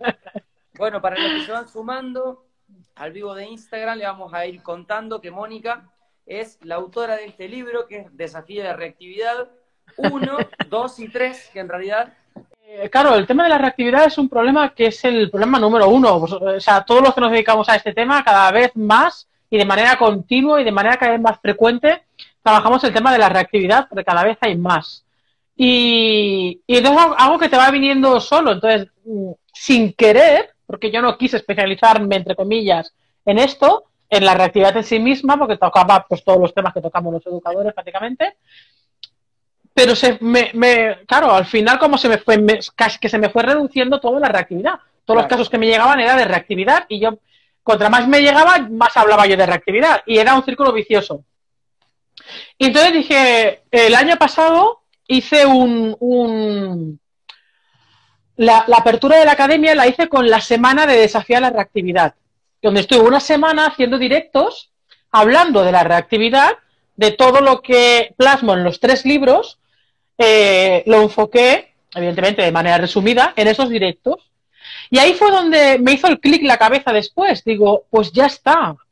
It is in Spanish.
Bueno, para los que se van sumando al vivo de Instagram, le vamos a ir contando que Mónica es la autora de este libro, que es Desafío de Reactividad 1, 2 y 3, que en realidad... Claro, el tema de la reactividad es un problema que es el problema número uno. O sea, todos los que nos dedicamos a este tema, cada vez más y de manera continua y de manera cada vez más frecuente, trabajamos el tema de la reactividad, porque cada vez hay más. Y entonces es algo que te va viniendo solo. Entonces, sin querer, porque yo no quise especializarme, entre comillas, en esto, en la reactividad en sí misma, porque tocaba pues todos los temas que tocamos los educadores prácticamente, pero claro, al final como casi que se me fue reduciendo toda la reactividad. Todos los Claro. casos que me llegaban era de reactividad y yo, contra más me llegaba, más hablaba yo de reactividad y era un círculo vicioso. Y entonces dije, el año pasado hice la apertura de la academia la hice con la semana de desafiar la reactividad, donde estuve una semana haciendo directos, hablando de la reactividad, de todo lo que plasmo en los 3 libros, lo enfoqué, evidentemente de manera resumida, en esos directos. Y ahí fue donde me hizo el clic la cabeza después. Digo, pues ya está.